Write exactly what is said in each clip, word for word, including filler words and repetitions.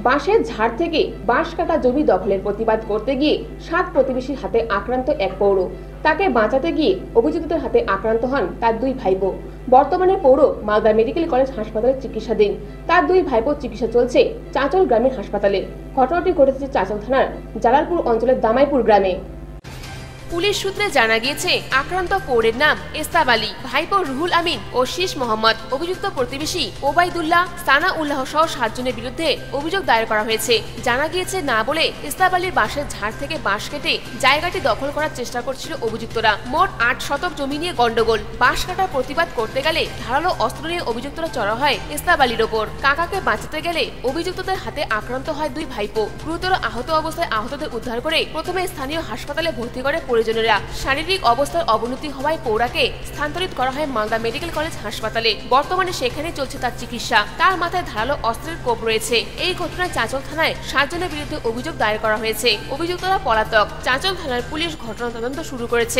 বাঁশের ঝাড় থেকে বাঁশ কাটা জমি দখলের প্রতিবাদ করতে গিয়ে সাত প্রতিবেশীর হাতে আক্রান্ত এক পৌর। তাকে বাঁচাতে গিয়ে অভিযুক্তদের হাতে আক্রান্ত হন তার দুই ভাইপো। বর্তমানে পৌর মালদা মেডিকেল কলেজ হাসপাতালে চিকিৎসাধীন। তার দুই ভাইপোর চিকিৎসা চলছে চাঁচল গ্রামের হাসপাতালে। ঘটনাটি ঘটেছে চাঁচল থানার জালালপুর অঞ্চলের দামাইপুর গ্রামে। পুলিশ সূত্রে জানা গিয়েছে আক্রান্ত পৌরের নাম ইস্তাব আলী, ভাইপো রুহুল আমিন ও শীষ মোহাম্মদ। অভিযুক্ত প্রতিবেশী ওবাইদুল্লাহ, সানা উল্লাহ সহ সাতজনের বিরুদ্ধে অভিযোগ দায়ের করা হয়েছে। জানা গিয়েছে না বলে ইস্তাব আলীর বাঁশের ঝাড় থেকে বাঁশ কেটে জায়গাটি দখল করার চেষ্টা করছিল অভিযুক্তরা। মোট আট শতক জমি নিয়ে গন্ডগোল। বাঁশ কাটার প্রতিবাদ করতে গেলে ধারালো অস্ত্র নিয়ে অভিযুক্তরা চড়া হয় ইস্তাব আলীর ওপর। কাকাকে বাঁচাতে গেলে অভিযুক্তদের হাতে আক্রান্ত হয় দুই ভাইপো। গুরুতর আহত অবস্থায় আহতদের উদ্ধার করে প্রথমে স্থানীয় হাসপাতালে ভর্তি করে পরিজনেরা। শারীরিক অবস্থার অবনতি হওয়ায় পৌরাকে স্থানান্তরিত করা হয় মালদা মেডিকেল কলেজ হাসপাতালে। বর্তমানে সেখানে চলছে তার চিকিৎসা। তার মাথায় ধারালো অস্ত্রের কোপ রয়েছে। এই ঘটনায় চাঁচল থানায় সাতজনের বিরুদ্ধে অভিযোগ দায়ের করা হয়েছে। অভিযুক্তরা পলাতক। চাঁচল থানার পুলিশ ঘটনা তদন্ত শুরু করেছে।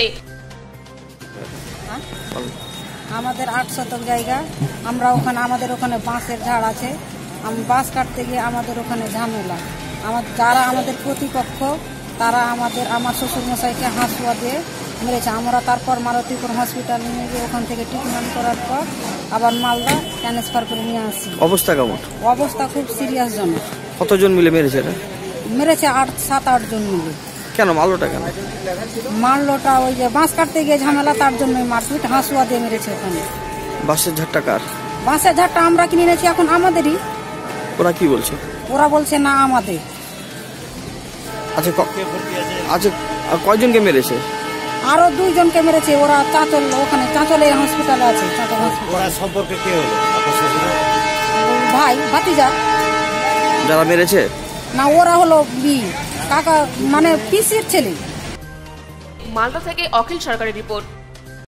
আমাদের আট শতক জায়গা, আমরা ওখানে আমাদের ওখানে বাঁশের ঝাড় আছে। বাঁশ কাটতে গিয়ে আমাদের ওখানে ঝামেলা। আমার যারা আমাদের প্রতিপক্ষ তারা আমাদের আমার শ্বশুর মশাইকে হাঁসুয়া দিয়ে মেরেছে। আমরা তারপর মারুতিপুর হসপিটাল নিয়ে গিয়ে ওখান থেকে ট্রিটমেন্ট করার পর আবার মালদা ট্রান্সফার করে নিয়ে আসি। অবস্থা কেমন? অবস্থা খুব সিরিয়াস জনক। কতজন মিলে মেরেছে এটা? মেরেছে আট সাত আট জন মিলে। কেন মারলোটা কেন? মারলোটা ওই যে বাঁশ কাটতে গিয়ে ঝামেলা, তার জন্যই মারপিট, হাঁসুয়া দিয়ে মেরেছে ওখানে। বাঁশের ঝাড়টা কার? বাঁশের ঝাড়টা আমরা কিনে নিয়েছি, এখন আমাদেরই। ওরা কি বলছে? ওরা বলছে না আমাদের। আচ্ছা আচ্ছা কয়জনকে মেরেছে? আরো দুইজনকে মেরেছে। ওরা চাঁচল, ওখানে চাঁচলে হসপিটালে আছে। ওরা সম্পর্কে কে হলো? ভাই ভাতিজা। যারা মেরেছে না, ওরা হলো বি কাকা, মানে পিসির ছেলে। মালদা থেকে অখিল সরকারের রিপোর্ট।